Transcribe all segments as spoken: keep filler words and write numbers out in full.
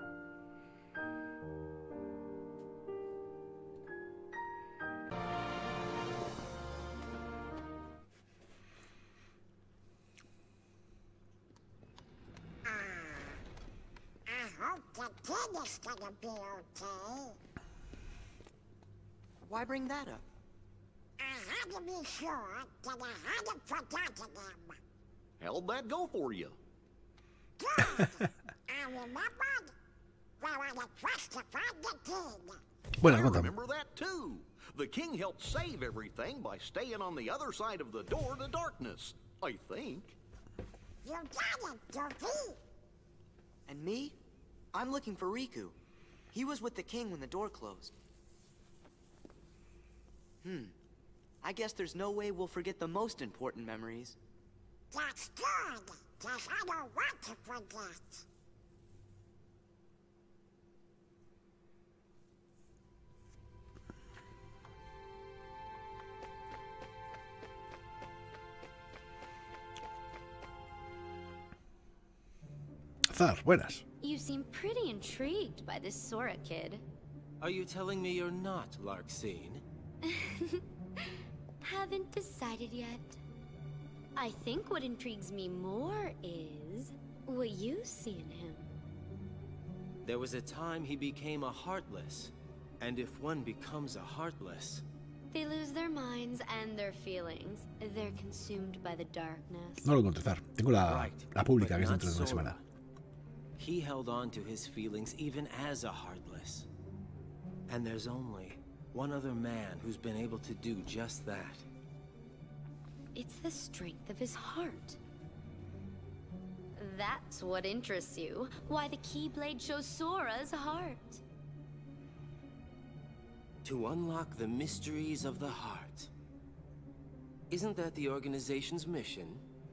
Gonna be okay. Why bring that up? I had to be sure that I hadn't forgotten them. How'd that go for you? Good. I remembered where I had first to find the king. Well, I remember that too. The king helped save everything by staying on the other side of the door to darkness, I think. You got it, Dopey. And me? I'm looking for Riku. He was with the king when the door closed. Hmm. I guess there's no way we'll forget the most important memories. That's good, because I don't want to forget. Zar, buenas. You seem pretty intrigued by this Sora kid. Are you telling me you're not Larxene? Haven't decided yet. I think what intrigues me more is what you see in him. There was a time he became a Heartless. And if one becomes a Heartless... They lose their minds and their feelings. They're consumed by the darkness. No lo encuentro, Zar. Tengo la, Right, la pública, but que es not dentro de una Sora. semana. He held on to his feelings even as a Heartless. And there's only one other man who's been able to do just that. It's the strength of his heart. That's what interests you. Why the Keyblade shows Sora's heart. To unlock the mysteries of the heart. Isn't that the organization's mission?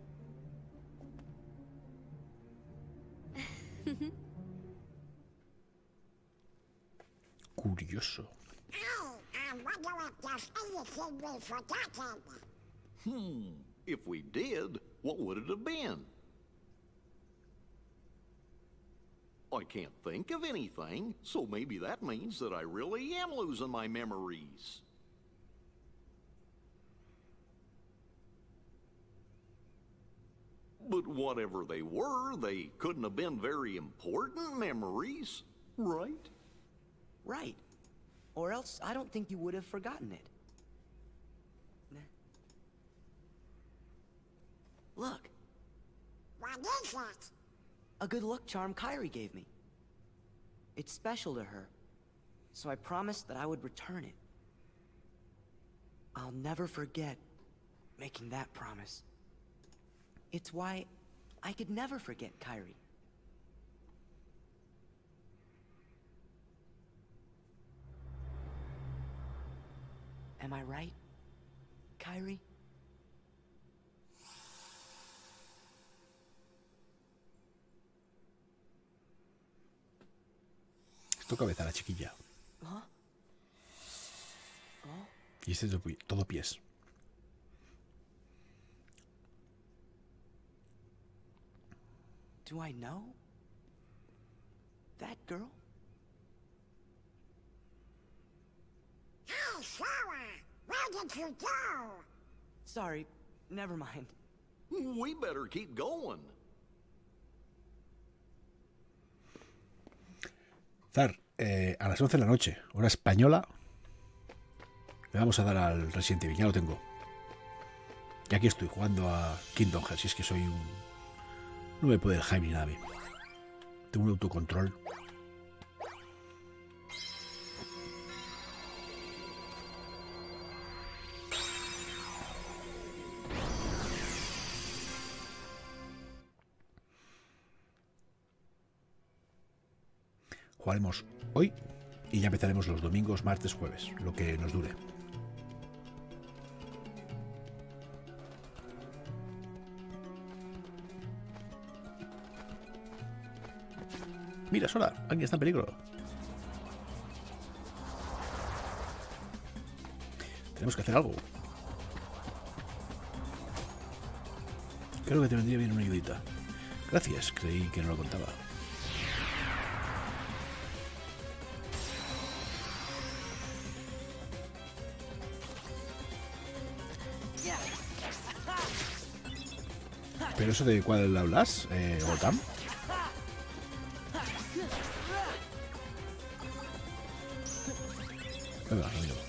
Curioso. Oh, I wonder if there's anything we've forgotten. Hmm. If we did, what would it have been? I can't think of anything, so maybe that means that I really am losing my memories. But whatever they were, they couldn't have been very important memories, right? Right. Or else I don't think you would have forgotten it. Look. What is it? A good luck charm Kairi gave me. It's special to her, so I promised that I would return it. I'll never forget making that promise. It's why I could never forget Kairi. Am I right, Kairi? Esto cabeza la chiquilla. Huh? Oh? Y este es todo pies. Do I know that girl? Hey, Sora! Where did you go? Sorry, never mind. We better keep going. Zar, eh, a las once de la noche, hora española, le vamos a dar al Resident Evil, ya lo tengo. Y aquí estoy jugando a Kingdom Hearts, si es que soy un... No me puede el hype ni nada. Tengo un autocontrol. Jugaremos hoy y ya empezaremos los domingos, martes, jueves, lo que nos dure. Mira, Sora, alguien está en peligro. Tenemos que hacer algo. Creo que te vendría bien una ayudita. Gracias, creí que no lo contaba. ¿Pero eso de cuál hablas, eh, Gotham? Venga, lo miro.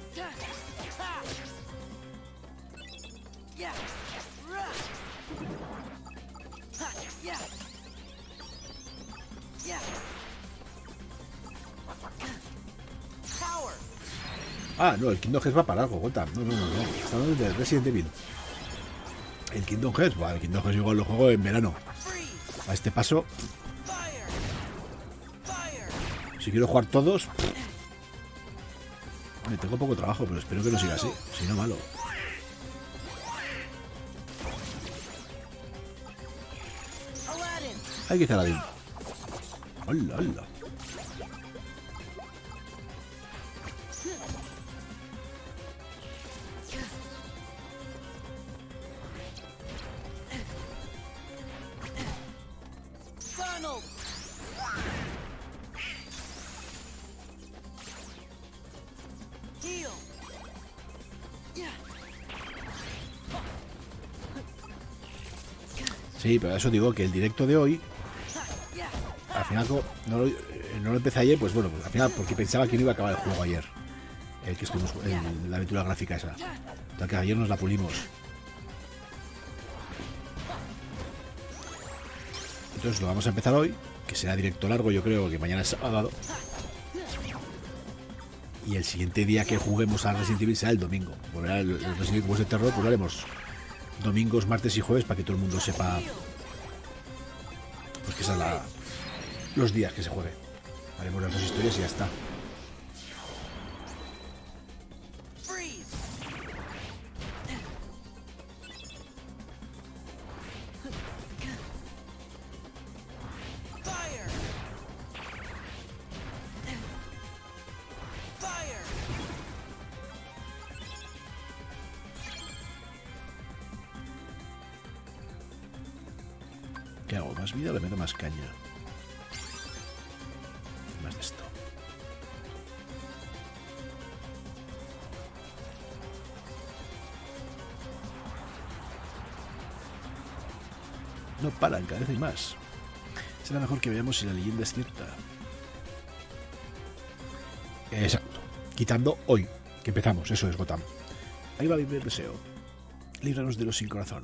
Ah, no, el Kingdom Hearts va para algo, Gotham. No, no, no, no. Estamos hablando de Resident Evil. El Kingdom Hearts, bueno, el Kingdom Hearts igual lo juego en verano. A este paso, si quiero jugar todos, me tengo poco trabajo, pero espero que no siga así. Si no, malo. Hay que hacer Aladdin. Hola, hola. Sí, pero eso digo que el directo de hoy, al final no lo, no lo empecé ayer, pues bueno, pues al final porque pensaba que no iba a acabar el juego ayer, el que estuvimos en la aventura gráfica esa, tal que ayer nos la pulimos. Entonces lo vamos a empezar hoy, que será directo largo, yo creo que mañana es sábado. Y el siguiente día que juguemos a Resident Evil será el domingo. Volverá el, el Resident Evil de terror, pues lo haremos domingos, martes y jueves para que todo el mundo sepa pues que son la, los días que se juegue. Haremos las dos historias y ya está. ¿Qué hago? ¿Más vida o le meto más caña? Más de esto. No paran, cada vez hay más. Será mejor que veamos si la leyenda es cierta. Exacto. Quitando hoy, que empezamos. Eso es, Gotham. Ahí va mi primer deseo. Líbranos de los sin corazón.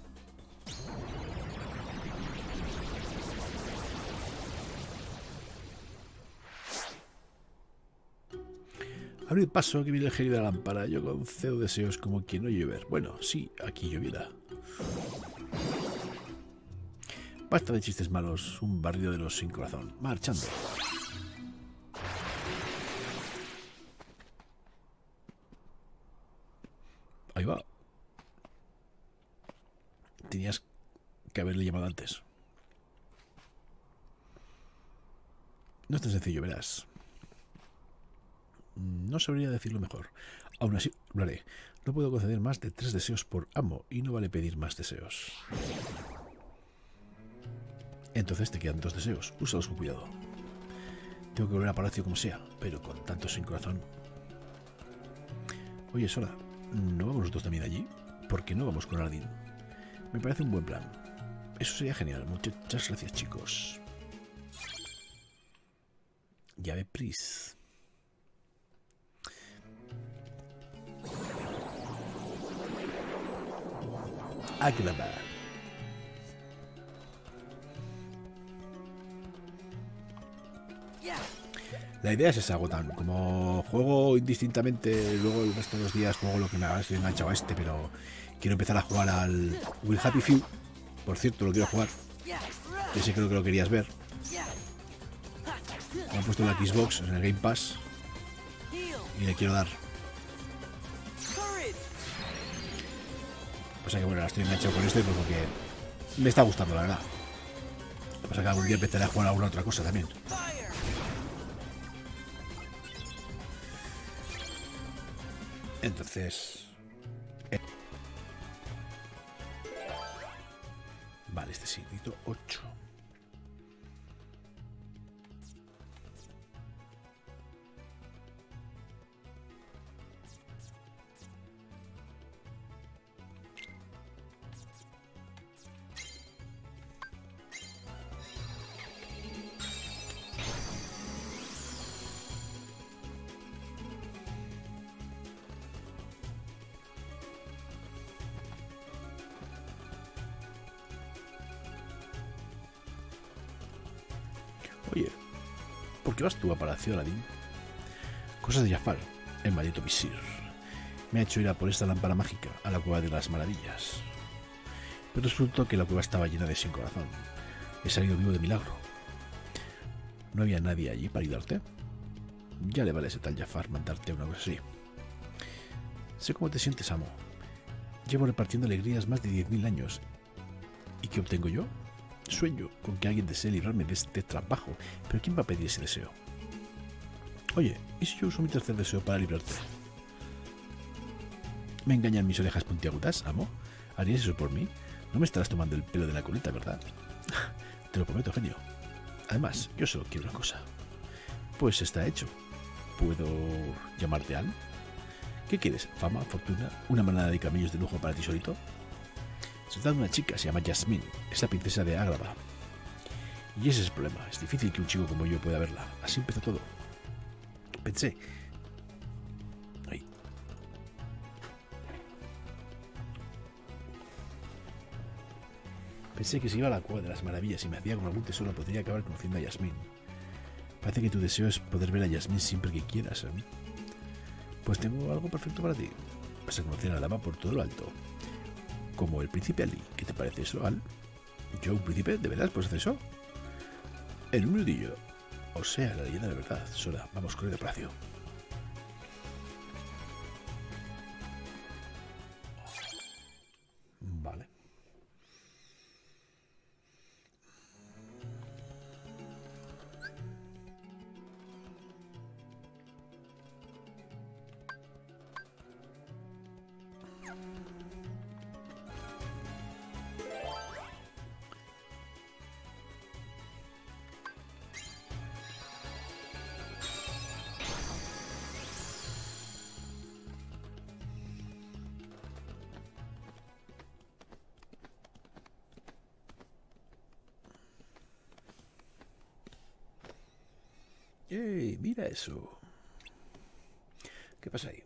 Abrid paso, que viene el genio de la lámpara. Yo concedo deseos como quien no llover. Bueno, sí, aquí lloviera. Basta de chistes malos. Un barrio de los sin corazón. Marchando. Ahí va. Tenías que haberle llamado antes. No es tan sencillo, verás. No sabría decirlo mejor. Aún así, lo haré. No puedo conceder más de tres deseos por amo y no vale pedir más deseos. Entonces te quedan dos deseos. Úsalos con cuidado. Tengo que volver a palacio como sea, pero con tanto sin corazón. Oye, Sora, ¿no vamos nosotros también allí? ¿Por qué no vamos con Aladdin? Me parece un buen plan. Eso sería genial. Muchas gracias, chicos. Llave Pris. Agrava. La idea es esa, Gotham. Como juego indistintamente, luego el resto de los días juego lo que me haga. Estoy enganchado a este, pero quiero empezar a jugar al Will Happy Few. Por cierto, lo quiero jugar. Ese creo que lo querías ver. Lo han puesto en la Xbox, en el Game Pass. Y le quiero dar. Pasa que bueno, ahora estoy enganchado con este porque me está gustando, la verdad. Lo que pasa que algún día empezaré a jugar a alguna otra cosa también. Entonces... Eh. Vale, este sí, necesito ocho. ¿Por qué vas tú a Palacio, Aladín? Cosas de Jafar, el maldito visir. Me ha hecho ir a por esta lámpara mágica a la cueva de las maravillas. Pero resultó que la cueva estaba llena de sin corazón. He salido vivo de milagro. ¿No había nadie allí para ayudarte? Ya le vale a ese tal Jafar mandarte una cosa así. Sé cómo te sientes, amo. Llevo repartiendo alegrías más de diez mil años. ¿Y qué obtengo yo? Sueño con que alguien desee librarme de este trabajo. ¿Pero quién va a pedir ese deseo? Oye, ¿y si yo uso mi tercer deseo para librarte? ¿Me engañan mis orejas puntiagudas, amo? ¿Harías eso por mí? No me estarás tomando el pelo de la coleta, ¿verdad? Te lo prometo, genio. Además, yo solo quiero una cosa. Pues está hecho. ¿Puedo llamarte Anne? ¿Qué quieres? ¿Fama? ¿Fortuna? ¿Una manada de camellos de lujo para ti solito? Se trata de una chica, se llama Jasmine. Es la princesa de Agrava. Y ese es el problema. Es difícil que un chico como yo pueda verla. Así empezó todo. Pensé... Ay. Pensé que si iba a la cueva de las maravillas y me hacía con algún tesoro, podría acabar conociendo a Jasmine. Parece que tu deseo es poder ver a Jasmine siempre que quieras, ¿eh? Pues tengo algo perfecto para ti. Vas a conocer a la dama por todo lo alto. Como el príncipe Ali. ¿Qué te parece eso, Al? ¿Yo, un príncipe? ¿De verdad puedes hacer eso? En un minutillo. O sea, la leyenda de verdad. Sora, vamos con el palacio. Vale. ¡Ey! Mira eso. ¿Qué pasa ahí?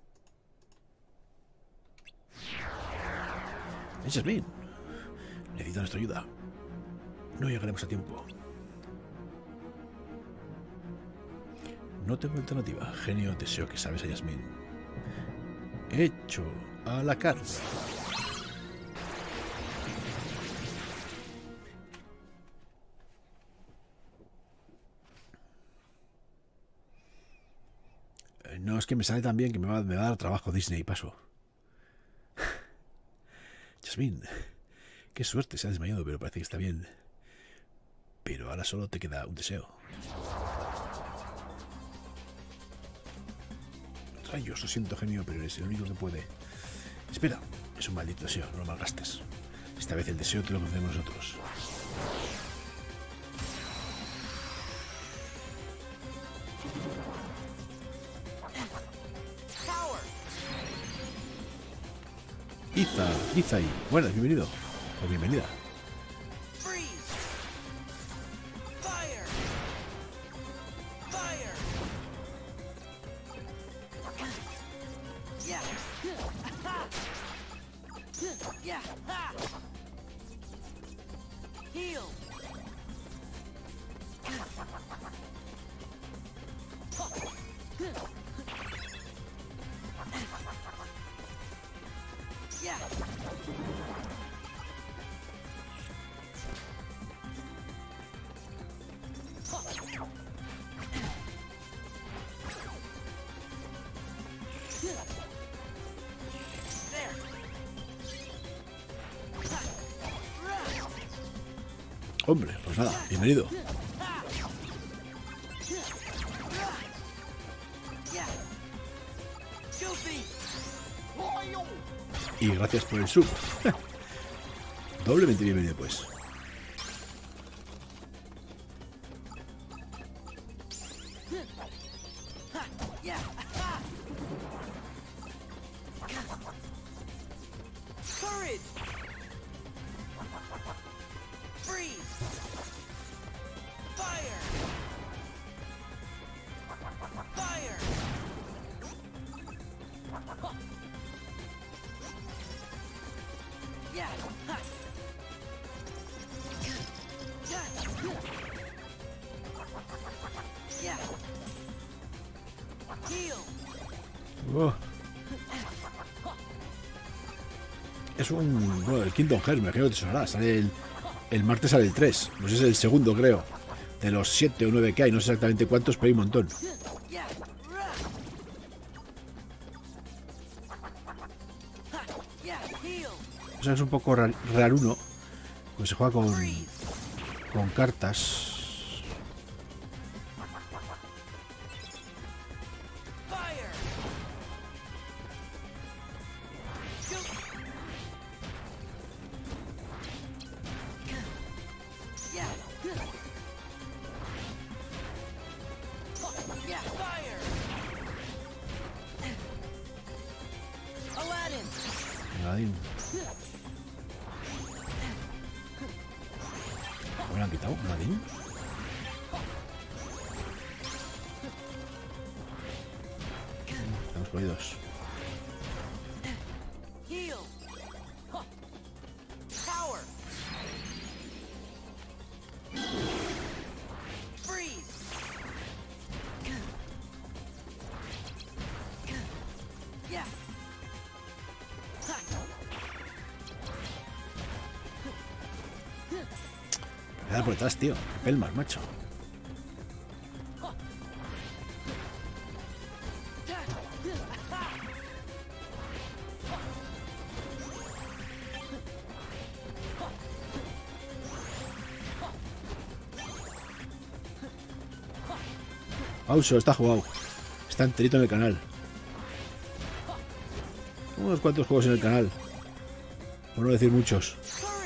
¡Es Jasmine! Necesito nuestra ayuda. No llegaremos a tiempo. No tengo alternativa. Genio, deseo que salves a Jasmine. Hecho a la carne. No, es que me sale tan bien que me va, me va a dar trabajo Disney y paso. Jasmine, qué suerte, se ha desmayado, pero parece que está bien. Pero ahora solo te queda un deseo. Rayos, lo siento, genio, pero eres el único que puede. Espera, es un maldito deseo, no lo malgastes. Esta vez el deseo te lo concedemos nosotros. Iza, Iza y buenas, bienvenido o bienvenida. Hombre, pues nada, bienvenido. Y gracias por el sub. Doblemente bienvenido, pues. Yeah. Oh. Es un... Bueno, el Kingdom Hearts, me creo que te sonará. Sale el, el martes sale el tres. Pues es el segundo, creo. De los siete o nueve que hay. No sé exactamente cuántos, pero hay un montón. O sea, es un poco rar, raruno. Pues se juega con... Con cartas. Aladdin. ¿Me lo han quitado? Aladdin. Estamos jodidos. Me da por detrás, tío. Pelmas, macho. Auso, está jugado. Está enterito en el canal. Unos cuantos juegos en el canal. Por no decir muchos.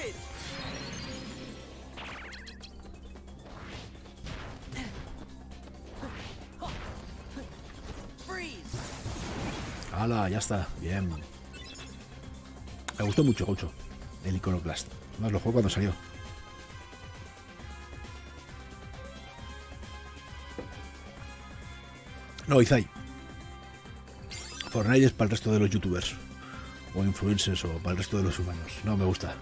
¡Hala! Ya está. Bien. Me gustó mucho, Gaucho. El Iconoclast. Más lo juego cuando salió. No, Izai. Fortnite es para el resto de los youtubers. O influencers o para el resto de los humanos. No me gusta.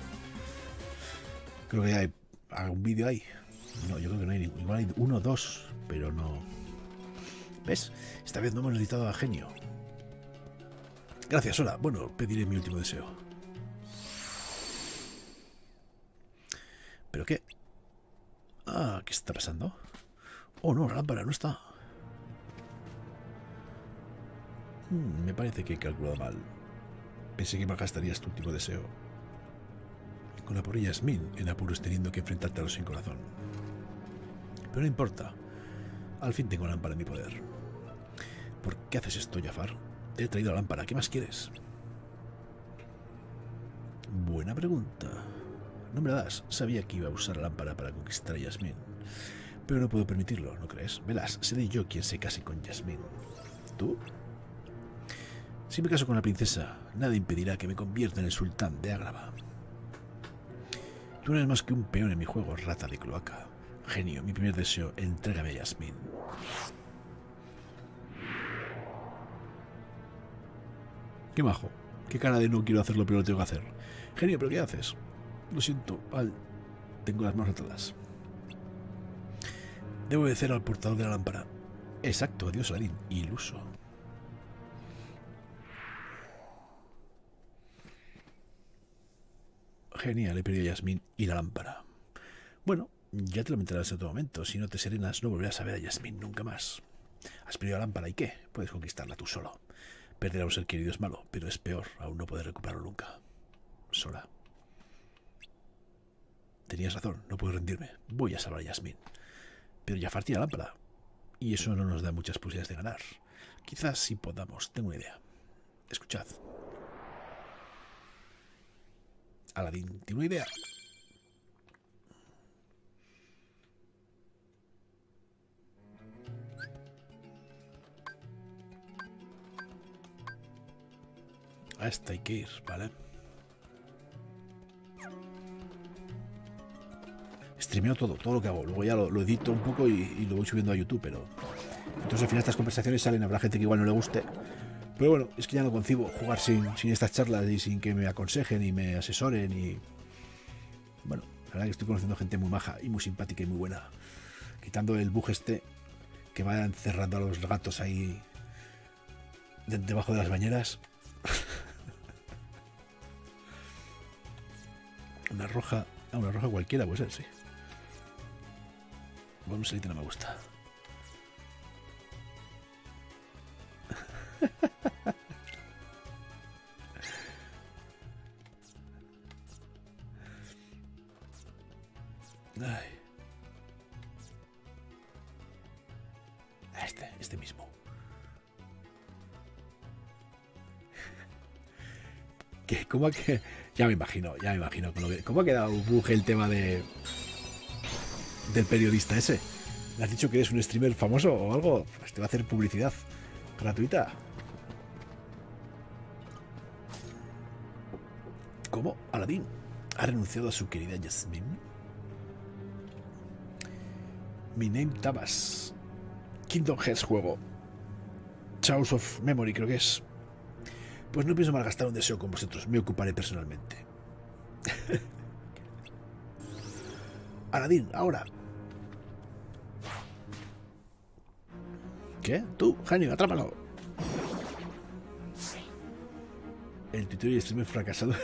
Creo que hay algún vídeo ahí. No, yo creo que no hay ningún. Igual hay uno o dos, pero no. ¿Ves? Esta vez no hemos necesitado a Genio. Gracias, hola. Bueno, pediré mi último deseo. ¿Pero qué? Ah, ¿qué está pasando? Oh, no, la lámpara no está. Hmm, me parece que he calculado mal. Pensé que me gastarías tu último deseo con la pobre Yasmín en apuros teniendo que enfrentarte a los sin corazón. Pero no importa. Al fin tengo la lámpara en mi poder. ¿Por qué haces esto, Jafar? Te he traído la lámpara. ¿Qué más quieres? Buena pregunta. No me la das. Sabía que iba a usar la lámpara para conquistar a Yasmín. Pero no puedo permitirlo, ¿no crees? Verás, seré yo quien se case con Yasmín. ¿Tú? Si me caso con la princesa, nada impedirá que me convierta en el sultán de Ágrava. Tú no eres más que un peón en mi juego, rata de cloaca. Genio, mi primer deseo, entrégame a Yasmín. Qué majo. Qué cara de no quiero hacerlo, pero lo tengo que hacer. Genio, ¿pero qué haces? Lo siento, Al. Tengo las manos atadas. Debo obedecer al portador de la lámpara. Exacto, adiós, Aladdin. Iluso. Genial, he perdido a Yasmín y la lámpara. Bueno, ya te lo enterarás en otro momento. Si no te serenas, no volverás a ver a Yasmín nunca más. Has perdido la lámpara, ¿y qué? Puedes conquistarla tú solo. Perder a un ser querido es malo, pero es peor aún no poder recuperarlo nunca. Sola. Tenías razón, no puedo rendirme. Voy a salvar a Yasmín. Pero Jafar tiene la lámpara. Y eso no nos da muchas posibilidades de ganar. Quizás sí podamos. Tengo una idea. Escuchad. Aladdin tiene una idea. A esta hay que ir, ¿vale? Streameo todo, todo lo que hago. Luego ya lo, lo edito un poco y, y lo voy subiendo a YouTube, pero... Entonces al final estas conversaciones salen, habrá gente que igual no le guste. Pero bueno, es que ya no concibo jugar sin, sin estas charlas y sin que me aconsejen y me asesoren y... Bueno, la verdad que estoy conociendo gente muy maja y muy simpática y muy buena. Quitando el bug este que va encerrando a los gatos ahí de, debajo de las bañeras. Una roja. Ah, una roja cualquiera, puede ser, sí. Bonus Elite no me gusta. Ay. Este, este mismo. ¿Qué? ¿Cómo ha que...? Ya me imagino, ya me imagino. Con lo que... ¿Cómo ha quedado buje el tema de... del periodista ese? ¿Le has dicho que eres un streamer famoso o algo? Pues te va a hacer publicidad gratuita. ¿Cómo? Aladdin ha renunciado a su querida Jasmine. Mi name Tabas. Kingdom Hearts juego. Chaos of Memory creo que es. Pues no pienso malgastar un deseo con vosotros. Me ocuparé personalmente. Aladdin, ahora. ¿Qué? Tú, genio, atrápalo. El tutorial streamer fracasado.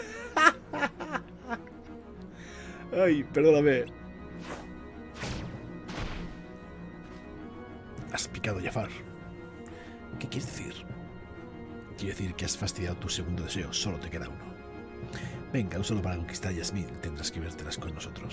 Ay, perdóname. Has picado, Jafar. ¿Qué quieres decir? Quiero decir que has fastidiado tu segundo deseo. Solo te queda uno. Venga, úsalo para conquistar a Yasmín. Tendrás que vértelas con nosotros.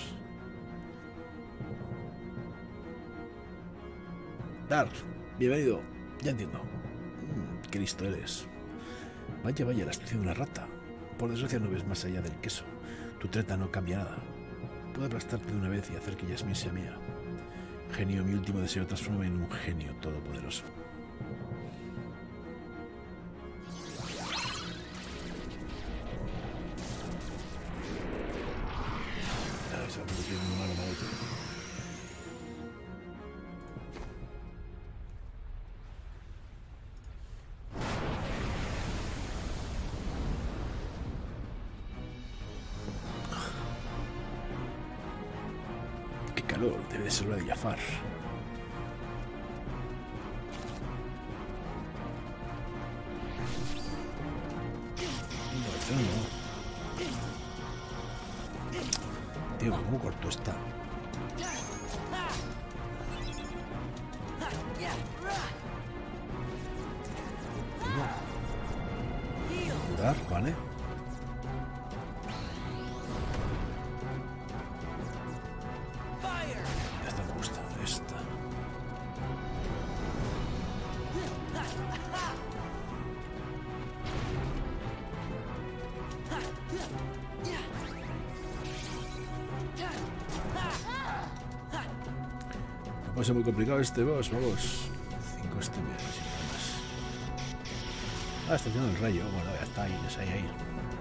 Darth, bienvenido. Ya entiendo. Mm, qué listo eres. Vaya, vaya, la astucia de una rata. Por desgracia no ves más allá del queso. Tu treta no cambia nada. Puedo aplastarte de una vez y hacer que Yasmín sea mía. Genio, mi último deseo, transforma en un genio todopoderoso. Ah, se ha convertido en un malo malo. Qué calor, debe de ser la de Jafar. No, no. Tío, ¿cómo corto está? Curar, vale. Esta me gusta, esta. No puede ser muy complicado este boss, vamos. Cinco streamers y nada más. Ah, está haciendo el rayo. Bueno, ya está ahí, es ahí, ahí.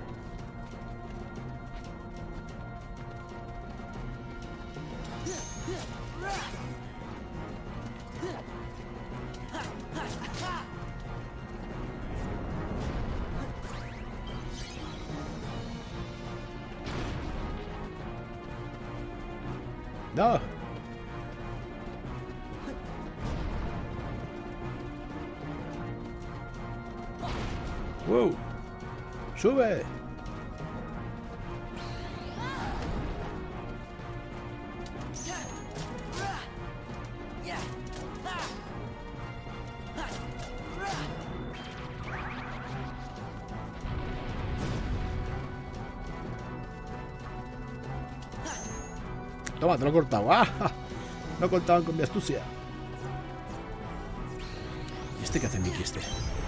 No. Wow. Sube. Toma, te lo he cortado. ¡Ah! No contaban con mi astucia. ¿Y este qué hace Mickey este?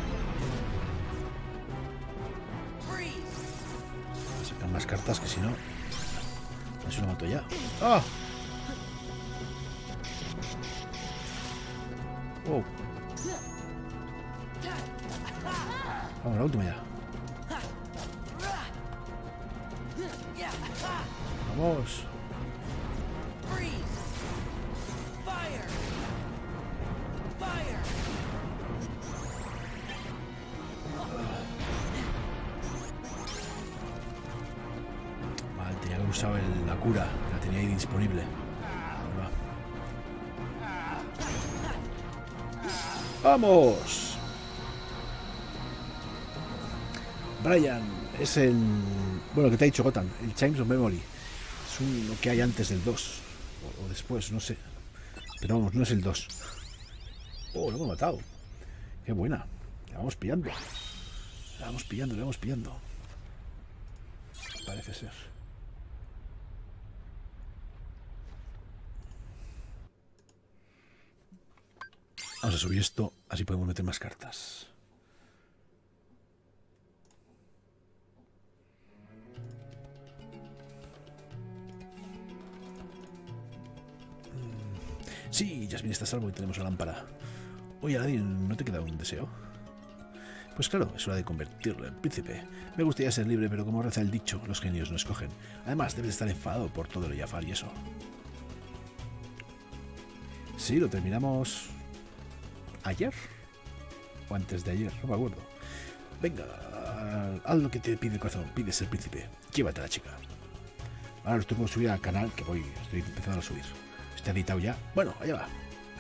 Sacan más cartas que si no... No se lo mato ya. ¡Ah! ¡Oh! Vamos, la última ya. Vamos. Vale, tenía que haber usado el, la cura, la tenía ahí disponible. Va. ¡Vamos! Brian es el... Bueno, que te ha dicho Gotham, el Chimes of Memory. Es un, lo que hay antes del dos. O, o después, no sé. Pero vamos, no es el dos. Oh, lo hemos matado. Qué buena. La vamos pillando. La vamos pillando, la vamos pillando. Parece ser. Vamos a subir esto, así podemos meter más cartas. Sí, Jasmine está a salvo y tenemos la lámpara. Oye, Aladdin, ¿no te queda un deseo? Pues claro, es hora de convertirlo en príncipe. Me gustaría ser libre, pero como reza el dicho, los genios no escogen. Además, debes estar enfadado por todo lo Jafar y eso. Sí, lo terminamos... ¿ayer? ¿O antes de ayer? No me acuerdo. Venga, haz lo que te pide el corazón. Pide ser príncipe. Llévate a la chica. Ahora los tengo que subir al canal, que voy, estoy empezando a subir. ¿Está editado ya? Bueno, allá va.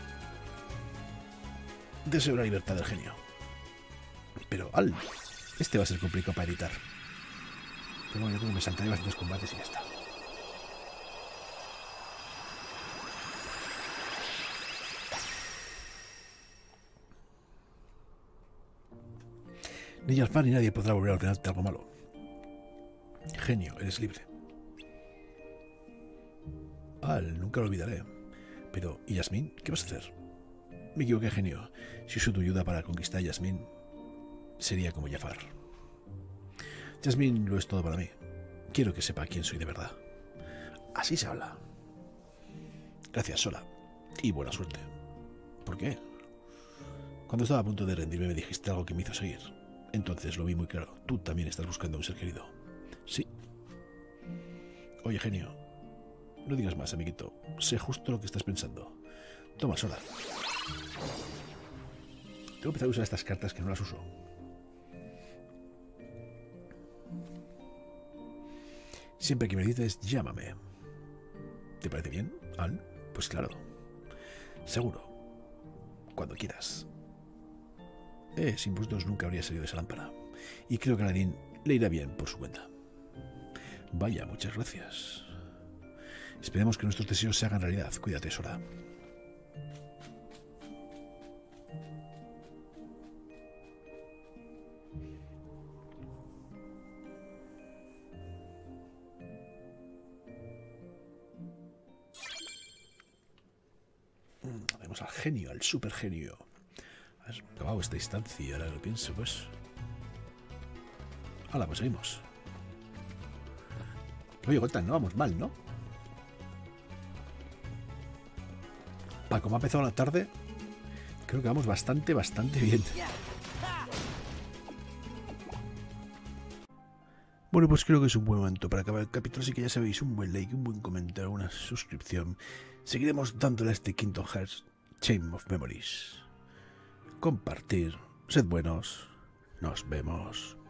Deseo la libertad del genio. Pero, al, este va a ser complicado para editar. Pero bueno, yo como me saltaré bastantes combates y ya está. Ni Jafar ni nadie podrá volver a ordenarte algo malo. Genio, eres libre. Al, nunca lo olvidaré. Pero, ¿y Yasmín? ¿Qué vas a hacer? Me equivoqué, genio. Si uso tu ayuda para conquistar a Yasmín, sería como Jafar. Yasmín lo es todo para mí. Quiero que sepa quién soy de verdad. Así se habla. Gracias, Sola. Y buena suerte. ¿Por qué? Cuando estaba a punto de rendirme me dijiste algo que me hizo seguir. Entonces lo vi muy claro. Tú también estás buscando a un ser querido. Sí. Oye, genio. No digas más, amiguito. Sé justo lo que estás pensando. Toma, Sola. Tengo que empezar a usar estas cartas que no las uso. Siempre que me dices, llámame. ¿Te parece bien, Al? Pues claro. Seguro. Cuando quieras. Eh, sin vosotros nunca habría salido de esa lámpara. Y creo que a Aladdin le irá bien por su cuenta. Vaya, muchas gracias. Esperemos que nuestros deseos se hagan realidad. Cuídate, Sora. Vemos al genio, al super genio. Has acabado esta instancia, ahora lo pienso, pues. Hola, pues seguimos. Oye, Gotham, no vamos mal, ¿no? Para como ha empezado la tarde, creo que vamos bastante, bastante bien. Bueno, pues creo que es un buen momento para acabar el capítulo, así que ya sabéis, un buen like, un buen comentario, una suscripción. Seguiremos dándole a este Kingdom Hearts Chain of Memories. Compartir, sed buenos, nos vemos.